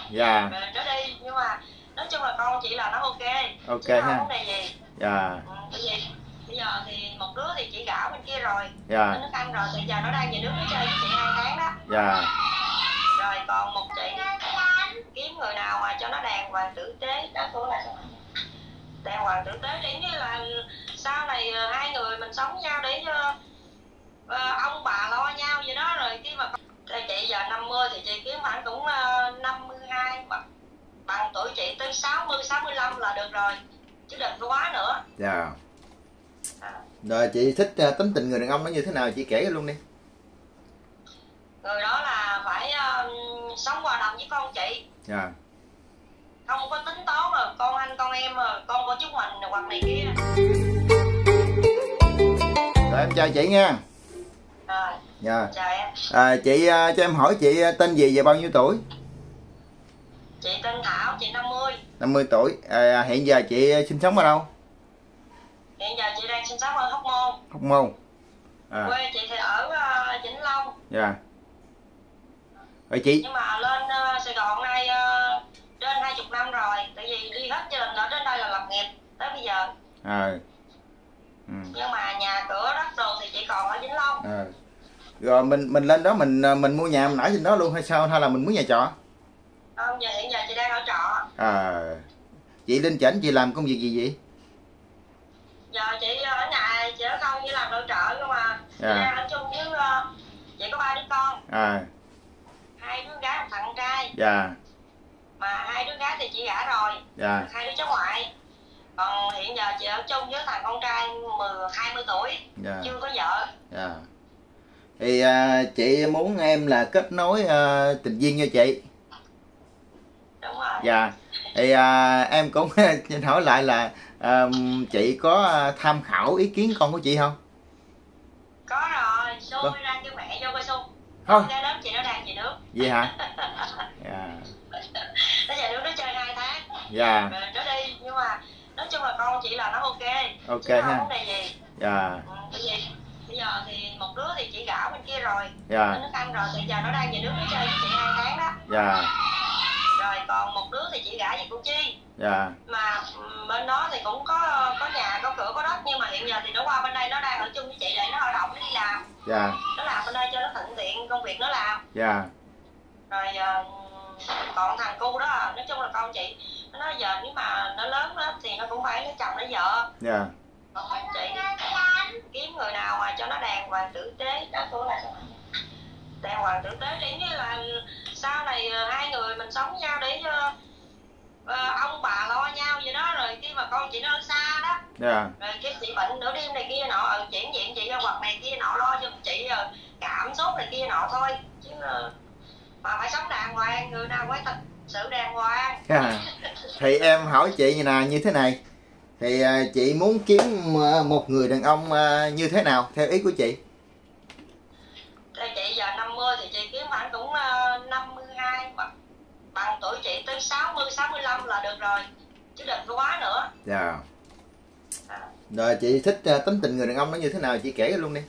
Dạ. Rồi nó đi, nhưng mà nói chung là con chị là nó ok. Ok chứ không ha. có vấn đề gì. Dạ. Bởi vì bây giờ thì một đứa thì chị gả bên kia rồi, Dạ. nó nước Anh rồi, thì giờ nó đang về nước nó chơi với chị 2 tháng đó. Dạ. Rồi còn một chị kiếm người nào mà cho nó đàng hoàng tử tế đó, tôi là đàng hoàng tử tế, để như là sau này hai người mình sống với nhau để ông bà lo nhau vậy đó. Rồi khi mà chị giờ 50 thì chị kiếm khoảng cũng 52 bằng tuổi chị tới 60 65 là được rồi, chứ đừng có quá nữa. Dạ. Rồi chị thích tính tình người đàn ông nó như thế nào chị kể luôn đi. Người đó là phải sống hòa đồng với con chị. Dạ. Không có tính toán rồi con anh con em rồi con của chúng mình hoặc này kia. Rồi em chào chị nha. Rồi. Dạ. Chào em. Chị cho em hỏi chị tên gì và bao nhiêu tuổi? Chị tên Thảo, chị 50. 50 tuổi. Hiện giờ chị sinh sống ở đâu? Hiện giờ chị đang sinh sống ở Hóc Môn. Hóc Môn. Quê chị thì ở Vĩnh Long. Dạ. Rồi chị. Nhưng mà lên Sài Gòn nay trên 20 năm rồi, tại vì đi hết gia đình ở đến đây là lập nghiệp tới bây giờ. Nhưng mà nhà cửa đất đồ thì chị còn ở Vĩnh Long. Rồi mình lên đó mình mua nhà mình ở trên đó luôn hay sao, hay là mình muốn nhà trọ? Không, hiện giờ chị đang ở trọ. Chị lên trển chị làm công việc gì vậy? Giờ chị ở nhà, chị ở không, chỉ làm nội trợ không à. Chị đang ở chung với chị có 3 đứa con. 2 đứa gái, 1 thằng con trai. Dạ. Mà 2 đứa gái thì chị gả rồi. Dạ. 2 đứa cháu ngoại. Còn hiện giờ chị ở chung với thằng con trai 20 tuổi. Dạ. Chưa có vợ. Dạ. Thì chị muốn em là kết nối tình duyên cho chị. Đúng rồi. Dạ. Thì em cũng xin hỏi lại là chị có tham khảo ý kiến con của chị không? Có rồi, xui ra kêu mẹ vô coi xung. Không. Cái đó chị nó đang về nước. Vậy hả? Dạ. Nó về nước nó chơi 2 tháng. Dạ. Rồi nó đi, nhưng mà nói chung là con chị là nó ok. Ok chứ ha. không vấn đề gì. Dạ. Bởi vì bây giờ thì một đứa thì chị gả bên kia rồi, dạ. nó nước Anh rồi, thì giờ nó đang về nước nó chơi với chị 2 tháng đó. Dạ. Rồi còn một đứa thì chị gả về Củ Chi. Dạ. Mà bên đó thì cũng có nhà, có cửa, có đất, nhưng mà hiện giờ thì nó qua bên đây, nó đang ở chung với chị để nó lao động, nó đi làm. Dạ. Nó làm bên đây cho nó thuận tiện công việc nó làm. Dạ. Rồi còn thằng cu đó, nói chung là con chị nó nói giờ nếu mà nó lớn đó thì nó cũng phải lấy chồng lấy vợ. Dạ. Còn chị kiếm người nào mà cho nó đàng hoàng tử tế đó, tôi là đàng hoàng tử tế, để như là sau này hai người mình sống với nhau để ông bà lo nhau vậy đó. Rồi khi mà con chị nó ở xa đó, rồi cái chị bệnh nửa đêm này kia nọ, chuyển viện chị ra hoặc này kia nọ lo cho chị cảm sốt này kia nọ thôi, chứ mà phải sống đàng hoàng, người nào phải thật sự đàng hoàng. Thì em hỏi chị như thế này, thì chị muốn kiếm một người đàn ông như thế nào theo ý của chị? Chị giờ 50 thì chị kiếm khoảng cũng 52 bằng tuổi chị tới 60 65 là được rồi, chứ đừng có quá nữa. Dạ. Rồi chị thích tính tình người đàn ông nó như thế nào chị kể luôn đi.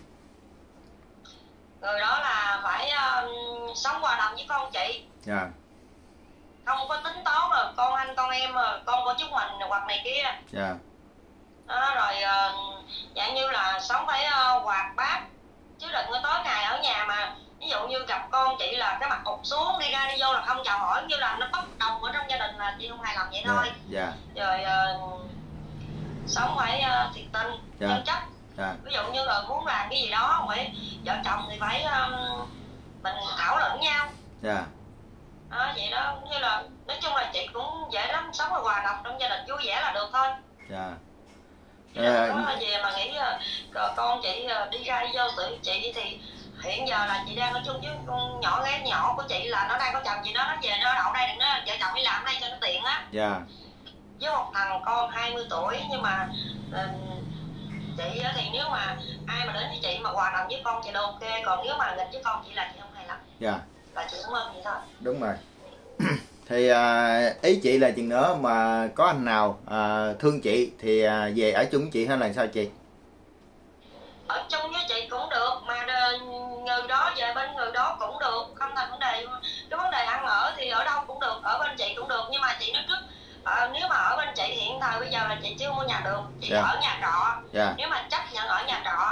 Người đó là phải sống hòa đồng với con chị. Dạ. Không có tính toán rồi con anh con em rồi con của chúng mình hoặc này kia. Dạ. Đó, rồi dạng như là sống phải hoạt bát, chứ đừng có tối ngày ở nhà mà ví dụ như gặp con chị là cái mặt ụt xuống, đi ra đi vô là không chào hỏi, như là nó bất đồng ở trong gia đình, là chị không hài lòng vậy thôi. Dạ. Rồi sống phải thiệt tình, chân chất. Dạ. Ví dụ như là muốn làm cái gì đó phải vợ chồng thì phải mình thảo luận nhau. Dạ. Vậy đó, như là nói chung là chị cũng dễ lắm, sống ở hòa đồng trong gia đình vui vẻ là được thôi. Dạ. Không có gì mà nghĩ con chị đi ra đi vô tự chị, thì hiện giờ là chị đang ở chung với con nhỏ gái nhỏ của chị là nó đang có chồng chị, nó về nó đậu đây, đừng nó vợ chồng đi làm đây cho nó tiện á. Dạ. Với một thằng con 20 tuổi, nhưng mà chị thì nếu mà ai mà đến với chị mà hòa đồng với con chị đều ok, còn nếu mà nghịch với con chị là chị không hay lắm. Dạ. Là chị không ơn vậy thôi. Đúng rồi. Thì ý chị là chừng nữa mà có anh nào thương chị thì về ở chung với chị hay là sao chị? Ở chung với chị cũng được, mà người đó về bên người đó cũng được, không thành vấn đề. Cái vấn đề ăn ở thì ở đâu cũng được, ở bên chị cũng được, nhưng mà chị nói trước nếu mà ở bên chị hiện thời bây giờ là chị chưa mua nhà được, chị ở nhà trọ. Nếu mà chấp nhận ở nhà trọ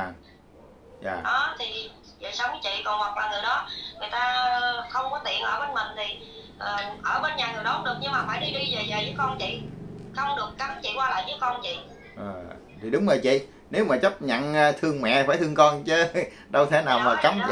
đó thì về sống với chị. Còn hoặc là người đó người ta không có tiện ở bên mình thì ở bên nhà người đó cũng được, nhưng mà phải đi về với con chị, không được cấm chị qua lại với con chị. Thì đúng rồi chị, nếu mà chấp nhận thương mẹ phải thương con chứ đâu thể nào mà cấm.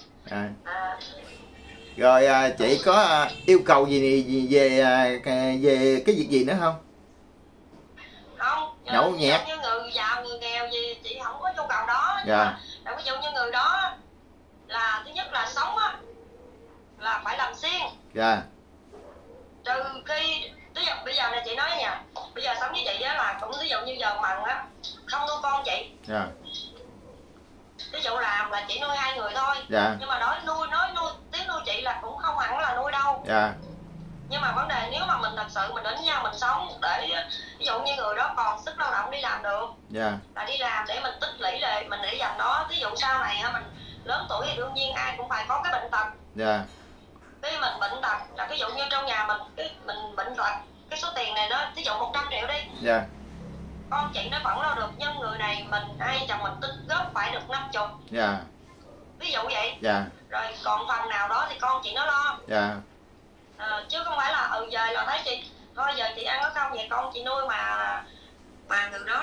Rồi chị có yêu cầu gì về cái việc gì nữa không? Không, nhậu nhẹt như người giàu người nghèo gì chị không có nhu cầu đó. Nhưng mà ví dụ như người đó là thứ nhất là sống á là phải làm xuyên. Trừ khi bây giờ này chị nói nha, bây giờ sống với chị á là cũng ví dụ như giờ mần á không nuôi con chị. Ví dụ làm là chỉ nuôi 2 người thôi. Nhưng mà nói nuôi tiếng nuôi chị là cũng không hẳn là nuôi đâu. Nhưng mà vấn đề nếu mà mình thật sự mình đến nhau mình sống để ví dụ như người đó còn sức lao động đi làm được, là đi làm để mình tích lũy để mình để dành đó. Ví dụ sau này mình lớn tuổi thì đương nhiên ai cũng phải có cái bệnh tật. Khi mình bệnh tật là ví dụ như trong nhà mình bệnh tật, cái số tiền này đó ví dụ 100 triệu đi, con chị nó vẫn lo được, nhưng người này mình hai chồng mình tích góp phải được 50. Ví dụ vậy. Rồi còn phần nào đó thì con chị nó lo. Chứ không phải là giờ là thấy chị thôi giờ chị ăn có không vậy con chị nuôi mà người đó.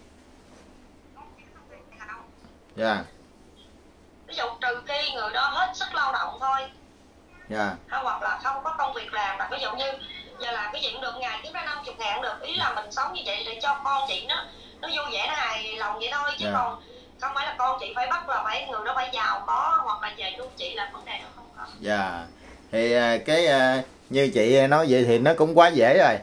Ví dụ trừ khi người đó hết sức lao động thôi. Hoặc là không có công việc làm, là ví dụ như giờ làm cái gì cũng được, ngày kiếm ra 50.000 cũng được. Ý là mình sống như vậy để cho con chị nó vui vẻ, nó hài lòng vậy thôi. Chứ còn không phải là con chị phải bắt là phải người đó phải giàu có hoặc là về nuôi chị là vấn đề nó không có. Thì cái như chị nói vậy thì nó cũng quá dễ rồi.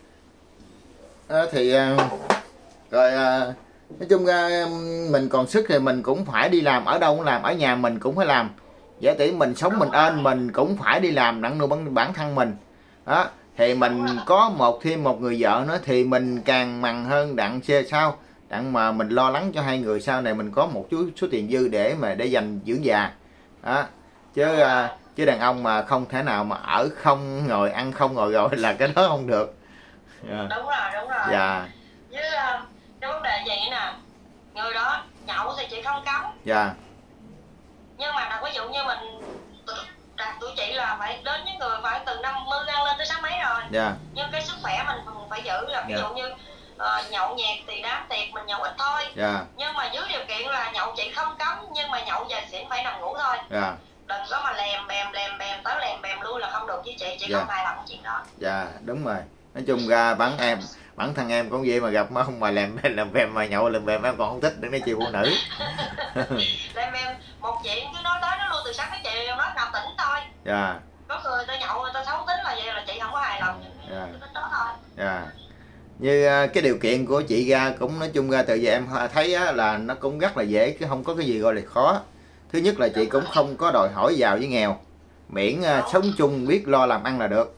Thì rồi nói chung ra mình còn sức thì mình cũng phải đi làm, ở đâu cũng làm, ở nhà mình cũng phải làm. Giả tỷ mình sống mình ên mình cũng phải đi làm đặng nuôi bản thân mình. Đó, thì mình có thêm một người vợ nữa thì mình càng mằn hơn đặng sao đặng mà mình lo lắng cho hai người sau này mình có một chút số tiền dư để dành dưỡng già. Đó. Chứ đàn ông mà không thể nào mà ở không ngồi ăn không ngồi rồi là cái đó không được. Đúng rồi. Với cái vấn đề gì nè, người đó nhậu thì chị không cấm. Nhưng mà ví dụ như mình tuổi chị là phải đến với người phải từ 50 lên tới 60 mấy rồi. Nhưng cái sức khỏe mình phải giữ, là ví dụ như nhậu nhẹt thì đám tiệc mình nhậu ít thôi. Nhưng mà dưới điều kiện là nhậu chị không cấm, nhưng mà nhậu về xỉn phải nằm ngủ thôi. Đừng có mà lèm bèm tới lèm bèm lui là không được với chị không hài lòng chuyện đó. Đúng rồi. Nói chung ra bản thân em cũng vậy, mà gặp ông mà làm bèm mà nhậu làm bèm em còn không thích, đừng nói chị phụ nữ. Làm bèm một chuyện cứ nói tới nó luôn từ sáng tới chiều, nói nào tỉnh thôi. Có người ta nhậu người ta xấu tính là vậy là chị không có hài lòng. Tính đó thôi. Như cái điều kiện của chị ra cũng nói chung ra từ giờ em thấy là nó cũng rất là dễ, chứ không có cái gì gọi là khó. Thứ nhất là chị cũng không có đòi hỏi giàu với nghèo, miễn sống chung biết lo làm ăn là được.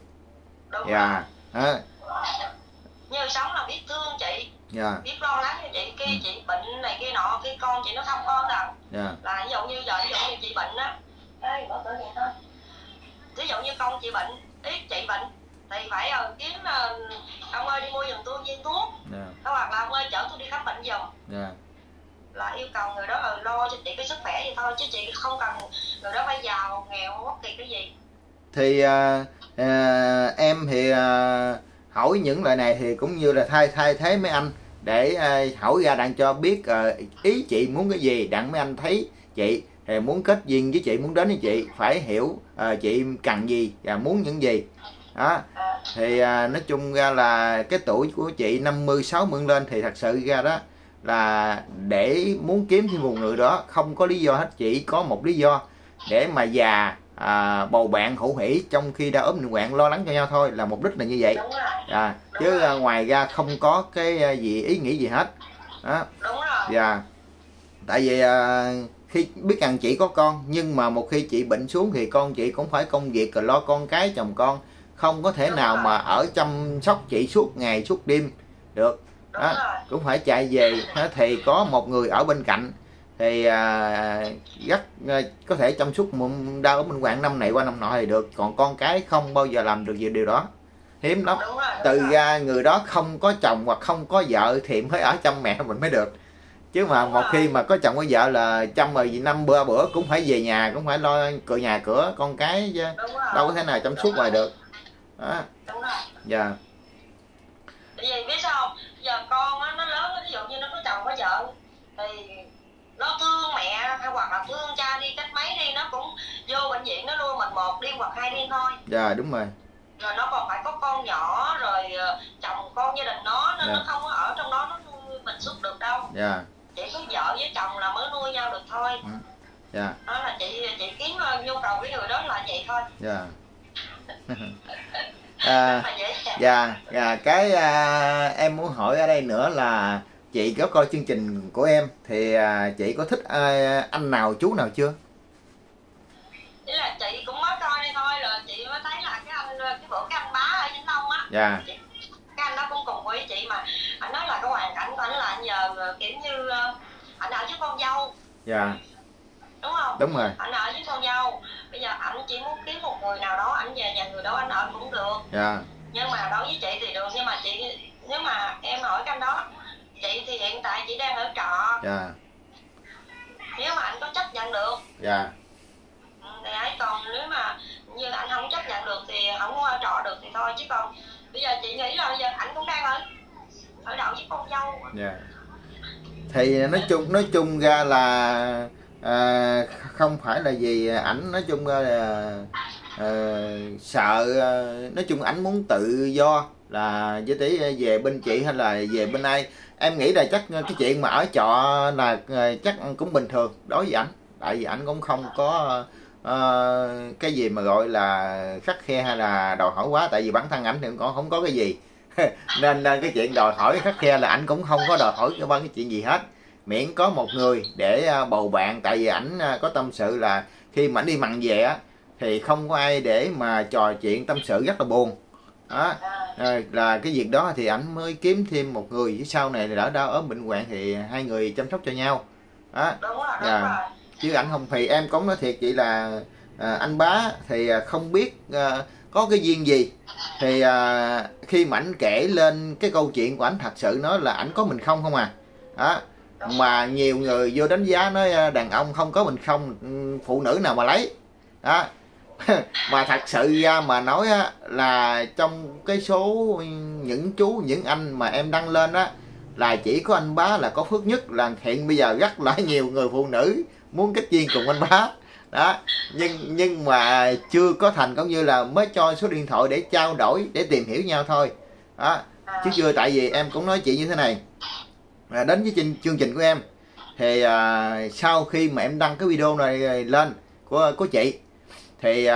Như sống là biết thương chị, biết lo lắng cho chị. Khi chị bệnh này kia nọ, khi con chị nó không có đâu, là ví dụ như chị bệnh á, ví dụ như con chị bệnh, chị bệnh thì phải kiếm ông ơi đi mua giùm tôi viên thuốc, hoặc là ông ơi chở tôi đi khám bệnh giùm. Là yêu cầu người đó lo cho chị cái sức khỏe vậy thôi, chứ chị không cần người đó phải giàu nghèo bất kỳ cái gì. Thì em thì hỏi những lời này thì cũng như là thay thế mấy anh để hỏi ra đặng cho biết ý chị muốn cái gì, đặng mấy anh thấy chị thì muốn kết duyên với chị, muốn đến với chị phải hiểu chị cần gì và muốn những gì. Đó. Thì nói chung ra là cái tuổi của chị 50-60 lên thì thật sự ra đó là để muốn kiếm thêm một người đó không có lý do hết, chỉ có một lý do để mà già bầu bạn hữu hỷ trong khi đã ốm bệnh hoạn lo lắng cho nhau thôi, là mục đích là như vậy. Chứ ngoài ra không có cái gì ý nghĩ gì hết. Đó. Tại vì khi biết rằng chị có con, nhưng mà một khi chị bệnh xuống thì con chị cũng phải công việc rồi lo con cái chồng con, không có thể nào mà ở chăm sóc chị suốt ngày suốt đêm được. Đó. Cũng phải chạy về thì có một người ở bên cạnh thì rất có thể chăm sóc đau ở bệnh hoạn năm này qua năm nọ thì được, còn con cái không bao giờ làm được điều đó, hiếm lắm. Từ ra người đó không có chồng hoặc không có vợ thì mới ở chăm mẹ mình mới được, chứ mà một khi mà có chồng có vợ là chăm rồi năm bữa cũng phải về nhà, cũng phải lo cửa nhà cửa con cái chứ đâu có thể nào chăm sóc hoài được đó. Dạ. Tại vì biết sao không? Giờ con á, nó lớn, ví dụ như nó có chồng có vợ thì nó thương mẹ hay hoặc là thương cha đi cách mấy đi, nó cũng vô bệnh viện nó nuôi mình 1 đêm hoặc 2 đêm thôi. Dạ đúng rồi. Rồi nó còn phải có con nhỏ rồi chồng con gia đình nó nên nó không có ở trong đó nó nuôi mình suốt được đâu. Dạ. Chỉ có vợ với chồng là mới nuôi nhau được thôi. Dạ. Đó là chị kiếm nhu cầu cái người đó là vậy thôi. Dạ. Dạ, cái em muốn hỏi ở đây nữa là chị có coi chương trình của em thì chị có thích anh nào chú nào chưa? Thế là chị cũng mới coi đây thôi, rồi chị mới thấy là cái anh Bá ở Vĩnh Long á. Dạ. Cái anh đó cũng cùng với chị mà anh nói là cái hoàn cảnh của anh là anh giờ kiểu như anh ở với con dâu. Dạ. Đúng không? Đúng rồi. Anh ở với con dâu, bây giờ anh chỉ muốn kiếm một người nào đó anh về nhà người đó anh ở cũng được. Dạ. Nhưng mà đối với chị thì được, nhưng mà chị nếu mà em hỏi cái anh đó, chị thì hiện tại chị đang ở trọ. Dạ. Nếu mà anh có chấp nhận được Dạ. thì ấy, còn nếu mà như anh không chấp nhận được thì không có ở trọ được thì thôi, chứ còn bây giờ chị nghĩ là bây giờ anh cũng đang ở đậu với con dâu. Dạ. Thì nói chung ra là không phải là gì ảnh, nói chung ra là sợ, nói chung ảnh muốn tự do là với tí về bên chị hay là về bên ai. Em nghĩ là chắc cái chuyện mà ở trọ là chắc cũng bình thường đối với ảnh, tại vì ảnh cũng không có cái gì mà gọi là khắt khe hay là đòi hỏi quá, tại vì bản thân ảnh thì cũng không có cái gì nên cái chuyện đòi hỏi khắt khe là ảnh cũng không có đòi hỏi cái chuyện gì hết, miễn có một người để bầu bạn. Tại vì ảnh có tâm sự là khi mà ảnh đi mặn về á thì không có ai để mà trò chuyện tâm sự, rất là buồn đó. Là cái việc đó thì ảnh mới kiếm thêm một người, chứ sau này lỡ đau ốm bệnh hoạn thì hai người chăm sóc cho nhau đó. Đúng rồi. Chứ ảnh không, thì em cũng nói thiệt chị là anh Bá thì không biết có cái duyên gì, thì khi mà ảnh kể lên cái câu chuyện của ảnh, thật sự nói là ảnh có mình không à đó. Mà nhiều người vô đánh giá nói đàn ông không có mình không, phụ nữ nào mà lấy đó. Mà thật sự ra mà nói á, là trong cái số những chú những anh mà em đăng lên á là chỉ có anh Bá là có phước nhất, là hiện bây giờ rất là nhiều người phụ nữ muốn kết duyên cùng anh Bá đó, nhưng mà chưa có thành, cũng như là mới cho số điện thoại để trao đổi, để tìm hiểu nhau thôi đó, chứ chưa. Tại vì em cũng nói chị như thế này, đến với chương trình của em thì sau khi mà em đăng cái video này lên của chị thì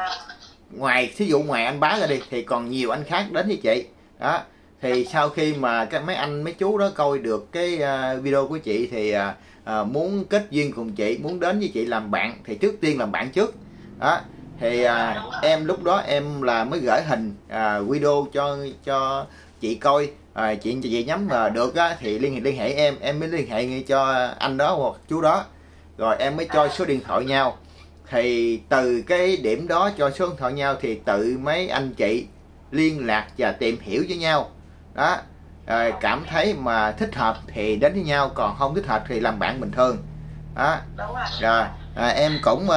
ngoài thí dụ ngoài anh Bá ra đi thì còn nhiều anh khác đến với chị đó. Thì sau khi mà mấy chú đó coi được cái video của chị thì muốn kết duyên cùng chị, muốn đến với chị làm bạn, thì trước tiên làm bạn trước đó. Thì em lúc đó em là mới gửi hình video cho chị coi, chị nhắm mà được á thì liên hệ em mới liên hệ cho anh đó hoặc chú đó, rồi em mới cho số điện thoại nhau. Thì từ cái điểm đó cho số điện thoại nhau thì tự mấy anh chị liên lạc và tìm hiểu với nhau đó. Cảm thấy mà thích hợp thì đến với nhau, còn không thích hợp thì làm bạn bình thường đó. Rồi em cũng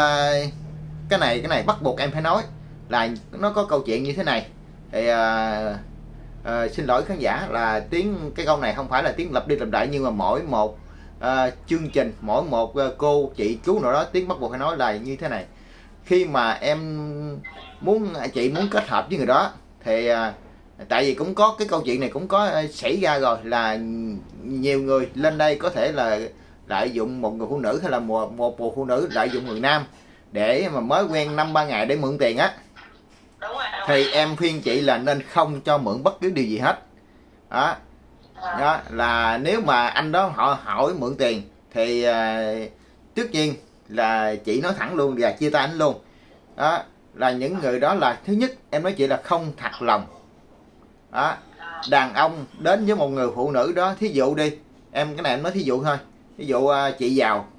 cái này bắt buộc em phải nói là nó có câu chuyện như thế này. Thì xin lỗi khán giả là cái câu này không phải là tiếng lặp đi lặp lại, nhưng mà mỗi một chương trình, mỗi một cô chị chú nào đó tiếng bắt buộc phải nói là như thế này. Khi mà chị muốn kết hợp với người đó thì tại vì cũng có cái câu chuyện này cũng có xảy ra rồi, là nhiều người lên đây có thể là lợi dụng một người phụ nữ hay là một phụ nữ lợi dụng người nam để mà mới quen 5-3 ngày để mượn tiền á. Thì em khuyên chị là nên không cho mượn bất cứ điều gì hết đó. Đó là nếu mà anh đó họ hỏi mượn tiền thì tất nhiên là chị nói thẳng luôn và chia tay anh luôn đó. Là những người đó là thứ nhất em nói chị là không thật lòng đó. Đàn ông đến với một người phụ nữ đó, thí dụ đi em, cái này em nói thí dụ thôi, ví dụ chị giàu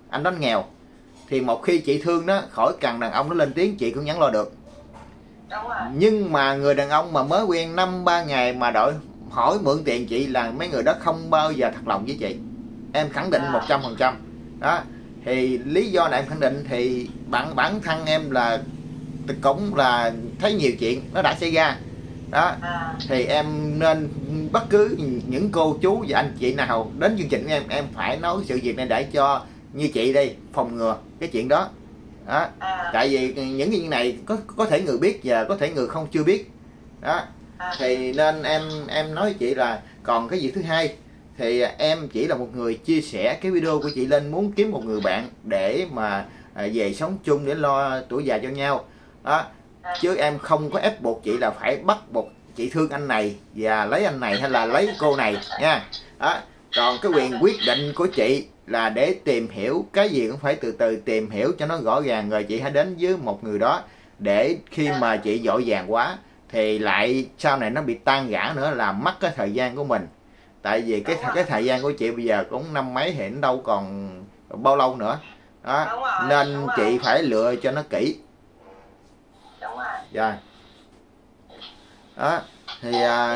anh đó nghèo, thì một khi chị thương nó, khỏi cần đàn ông nó lên tiếng chị cũng vẫn lo được. Đúng rồi. Nhưng mà người đàn ông mà mới quen 5-3 ngày mà đòi hỏi mượn tiền chị là mấy người đó không bao giờ thật lòng với chị, em khẳng định 100%. Đó thì lý do này em khẳng định thì bản thân em là cũng là thấy nhiều chuyện nó đã xảy ra đó. Thì em nên bất cứ những cô chú và anh chị nào đến chương trình của em phải nói sự việc này để cho như chị đây phòng ngừa cái chuyện đó. Đó tại vì những chuyện này có thể người biết và có thể người không chưa biết đó. Thì nên em nói với chị là còn cái việc thứ hai thì em chỉ là một người chia sẻ cái video của chị lên, muốn kiếm một người bạn để mà về sống chung để lo tuổi già cho nhau đó. Chứ em không có ép buộc chị là phải bắt buộc chị thương anh này và lấy anh này hay là lấy cô này nha. Đó. Còn cái quyền quyết định của chị là để tìm hiểu cái gì cũng phải từ từ tìm hiểu cho nó rõ ràng, rồi chị hãy đến với một người đó, để khi mà chị vội vàng quá thì lại sau này nó bị tan rã nữa, làm mất cái thời gian của mình. Tại vì cái thời gian của chị bây giờ cũng năm mấy thì nó đâu còn bao lâu nữa đó. Nên chị phải lựa cho nó kỹ. Đúng rồi. Rồi. Đó thì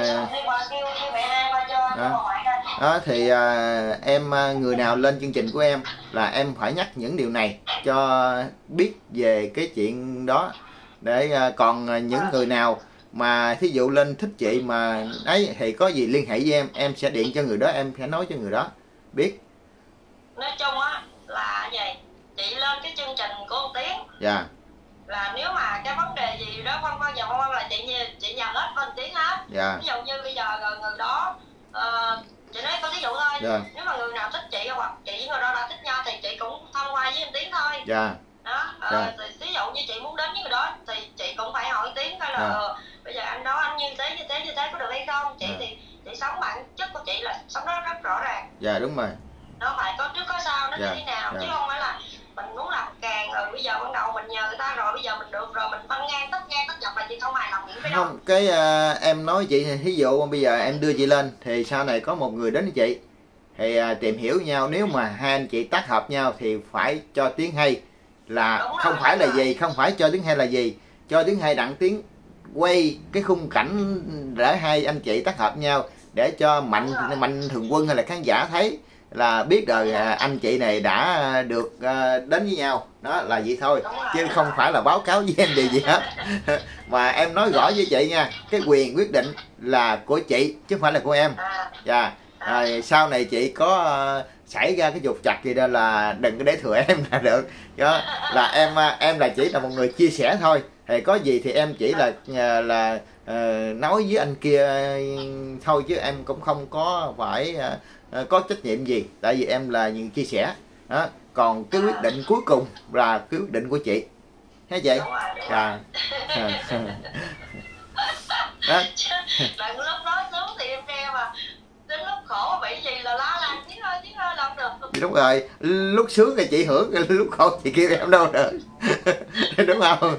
đó thì em người nào lên chương trình của em là em phải nhắc những điều này cho biết về cái chuyện đó. Để còn những người nào mà thí dụ lên thích chị mà ấy thì có gì liên hệ với em sẽ điện cho người đó, em sẽ nói cho người đó biết. Nói chung á là vậy, chị lên cái chương trình của ông Tiến. Dạ. Là nếu mà cái vấn đề gì đó phân vân là chị nhờ hết bên Tiến hết. Dạ. Ví dụ như bây giờ người đó chị nói có ví dụ thôi. Dạ. Nếu mà người nào thích chị hoặc chị với người đó đã thích nhau thì chị cũng thông qua với em Tiến thôi. Dạ. Đó. Dạ. Thì ví dụ như chị muốn đến với người đó thì chị cũng phải hỏi Tiến coi là bây giờ anh đó anh như thế có được hay không. Chị thì chị sống bản chất của chị là sống đó rất rõ ràng. Dạ đúng rồi. Nó phải có trước có sau, nó như thế nào chứ không phải là mình muốn làm càng rồi bây giờ ban đầu mình nhờ người ta rồi bây giờ mình được rồi mình phân ngang tất dọc là chị không hài lòng những cái đó. Không, cái em nói chị thí dụ bây giờ em đưa chị lên thì sau này có một người đến với chị thì tìm hiểu nhau, nếu mà hai anh chị tác hợp nhau thì phải cho Tiến hay là đúng không rồi, phải là gì, không phải cho Tiến hay là gì, cho Tiến hay đặng Tiến quay cái khung cảnh để hai anh chị tác hợp nhau để cho mạnh thường quân hay là khán giả thấy là biết rồi anh chị này đã được đến với nhau. Đó là vậy thôi chứ không phải là báo cáo với em điều gì hết. Mà em nói rõ với chị nha, cái quyền quyết định là của chị chứ không phải là của em. Dạ. Sau này chị có xảy ra cái trục trặc gì đó là đừng có để thừa em là được. Đó là em là chỉ là một người chia sẻ thôi, thì có gì thì em chỉ là nói với anh kia thôi, chứ em cũng không có phải có trách nhiệm gì, tại vì em là những chia sẻ đó. Còn cái quyết định cuối cùng là cái quyết định của chị, thấy chị? Dạ. Đó. Đừng lúc đó xuống thì em nghe mà đến lúc khổ bị gì là lá lan Tiến ơi làm được. Đúng rồi, lúc sướng thì chị hưởng, lúc khổ chị kêu em đâu được. Đúng không?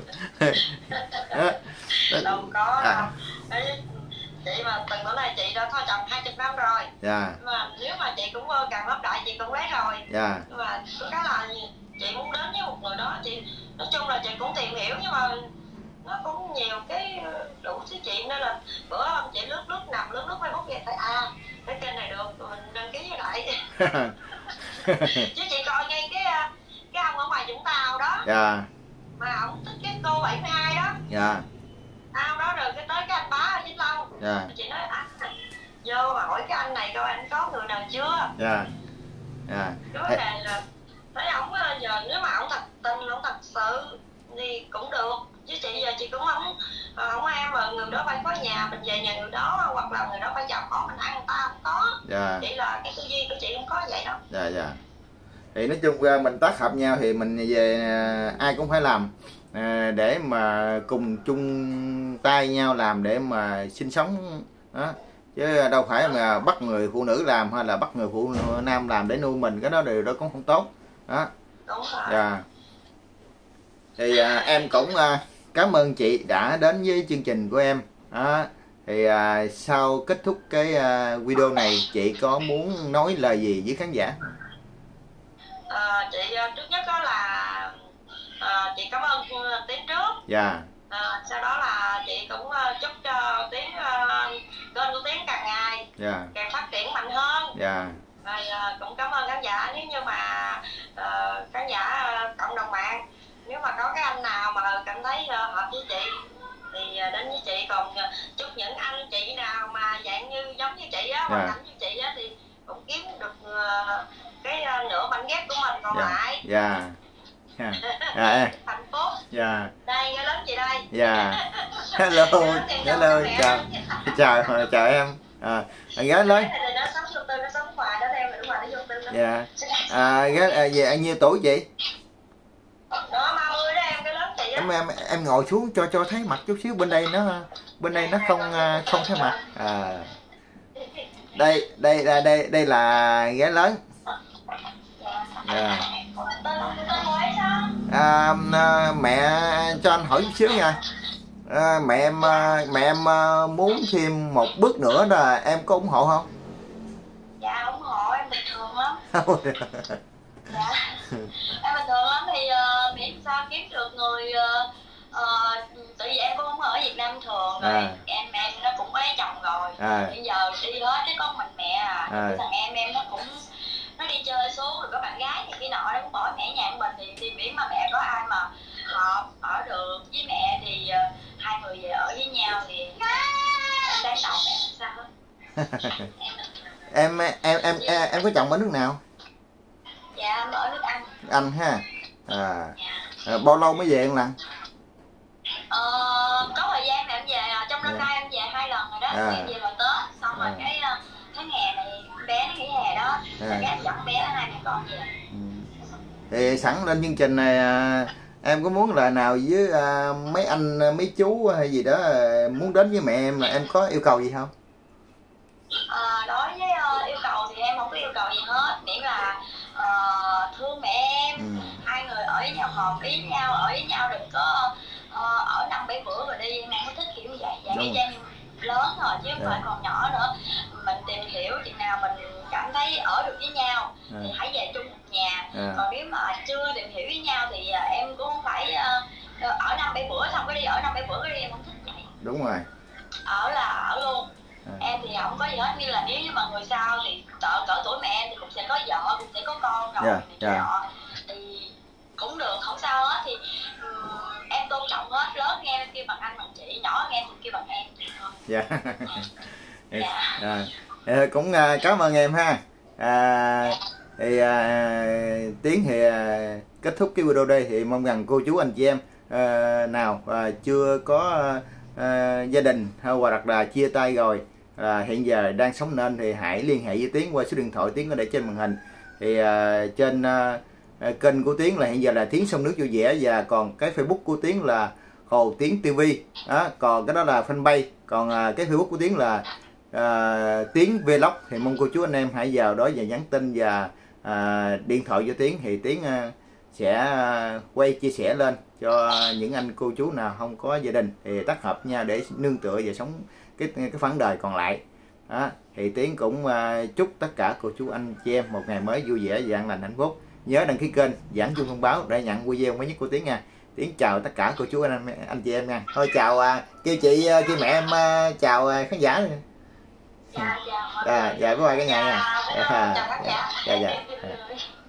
Đâu có đâu. Chị mà từng bữa nay chị đã có chồng 20 năm rồi. Dạ. Mà nếu mà chị cũng càng lấp đại chị cũng lấy rồi. Dạ. Nhưng mà cái là chị muốn đến với một người đó, chị nói chung là chị cũng tìm hiểu nhưng mà nó cũng nhiều cái đủ thứ chuyện, nên là bữa hôm chị lướt Facebook nghe thấy cái kênh này được mình đăng ký với lại. Chứ chị coi ngay cái ông ở ngoài Vũng Tàu đó. Dạ. Mà ông thích cái cô 72 đó. Dạ. Ông đó rồi cái tới cái anh bá ở Vĩnh Long. Dạ. Chị nói vô mà hỏi cái anh này coi anh có người nào chưa. Dạ. Dạ. Cái vấn đề là thấy ổng giờ nếu mà ổng thật tình, ổng thật sự thì cũng được, chứ chị giờ chị cũng không em mà người đó phải có nhà mình về nhà người đó, hoặc là người đó phải giàu có mình ăn người ta không có. Dạ. Chỉ là cái tư duy của chị không có vậy đâu. Dạ. Dạ. Thì nói chung ra mình tác hợp nhau thì mình về ai cũng phải làm để mà cùng chung tay nhau làm để mà sinh sống đó. Chứ đâu phải mà bắt người phụ nữ làm hay là bắt người phụ nam làm để nuôi mình, cái đó điều đó cũng không tốt đó. Đúng rồi. Dạ. Thì em cũng cảm ơn chị đã đến với chương trình của em đó. Thì sau kết thúc cái video này chị có muốn nói lời gì với khán giả? Chị trước nhất đó là chị cảm ơn Tiến trước. Dạ. Sau đó là chị cũng chúc cho Tiến kênh của Tiến càng ngày càng phát triển mạnh hơn. Rồi cũng cảm ơn khán giả. Nếu như mà khán giả cộng đồng mạng, nếu mà có cái anh nào mà cảm thấy hợp với chị thì đến với chị. Còn chúc những anh chị nào mà dạng như giống như chị á, hoàn cảnh như chị á, thì cũng kiếm được cái nửa mảnh ghép của mình còn lại. Hạnh phúc. Đây cái lớn chị đây. Hello chào em. Gái lớn. Nó sống vô tư, nó sống ngoài đó theo mình, ngoài nó vô tư lắm. Gái về anh nhiêu tuổi chị? Đó 30 đó em, cái lớn chị á. Em ngồi xuống cho thấy mặt chút xíu, bên đây nó không thấy mặt. Đây là gái lớn. Mẹ cho anh hỏi chút xíu nha. Mẹ em muốn thêm một bước nữa là em có ủng hộ không? Dạ ủng hộ, em bình thường lắm. Dạ em bình thường lắm, thì miễn sao kiếm được người tại vì em cũng không ở Việt Nam thường rồi. Em nó cũng có lấy chồng rồi. Bây giờ đi hết cái con mình mẹ cái thằng em nó cũng nó đi chơi số rồi có bạn gái thì cái nọ nó cũng bỏ mẹ nhà của mình, thì miễn mà mẹ có ai mà hợp ở được với mẹ thì hai người về ở với nhau thì cái chồng mẹ sao hết. Em có chồng ở nước nào? Dạ em ở nước Anh. Anh ha. Bao lâu mới về em lần? Có thời gian này em về trong năm nay em về 2 lần rồi đó. Em về vào Tết xong rồi cái tháng hè này bé nó nghỉ hè đó, cái em dẫn bé hai mẹ con về. Thì sẵn lên chương trình này em có muốn lời nào với mấy anh mấy chú hay gì đó muốn đến với mẹ em, là em có yêu cầu gì không? Đối với yêu cầu thì em không có yêu cầu gì hết, miễn là thương mẹ em, hai người ở với nhau hợp ý nhau, ở với nhau đừng có ở 5-7 bữa rồi đi, em không có thích kiểu như vậy. Vậy cho em lớn rồi chứ không phải còn nhỏ nữa. Mình tìm hiểu chừng nào mình cảm thấy ở được với nhau thì hãy về chung một nhà. Còn nếu mà chưa tìm hiểu với nhau thì em cũng không phải ở 5-7 bữa xong cái đi, ở 5-7 bữa cái đi, em không thích vậy. Đúng rồi. Ở là ở luôn. Em thì không có gì hết, như là nếu như mà người sau thì cỡ tuổi mẹ em thì cũng sẽ có vợ, cũng sẽ có con rồi thì cũng được, không sao hết. Thì em tôn trọng hết, lớn nghe em kêu bằng anh bằng chị, nhỏ nghe em kêu bằng em thôi. Cũng cảm ơn em ha. Tiến thì kết thúc cái video đây, thì mong rằng cô chú anh chị em nào chưa có gia đình hay hoặc là chia tay rồi, hiện giờ đang sống nên, thì hãy liên hệ với Tiến qua số điện thoại Tiến có để trên màn hình. Thì trên kênh của Tiến là hiện giờ là Tiến Sông Nước Vui Vẻ, và còn cái Facebook của Tiến là Hồ Tiến TV đó, còn cái đó là fanpage. Còn cái Facebook của Tiến là Tiến Vlog, thì mong cô chú anh em hãy vào đó và nhắn tin và điện thoại cho Tiến, thì Tiến sẽ quay chia sẻ lên cho những anh cô chú nào không có gia đình thì tác hợp nha, để nương tựa và sống cái phấn đời còn lại đó. Thì Tiến cũng chúc tất cả cô chú anh chị em một ngày mới vui vẻ và an lành hạnh phúc. Nhớ đăng ký kênh, giảng chuông thông báo để nhận video mới nhất của Tiến nha. Tiến chào tất cả cô chú anh chị em nha. Thôi chào kêu chị kêu mẹ em chào khán giả. Dạ Dạ bye bye cả nhà nha. Chào khán giả. Dạ.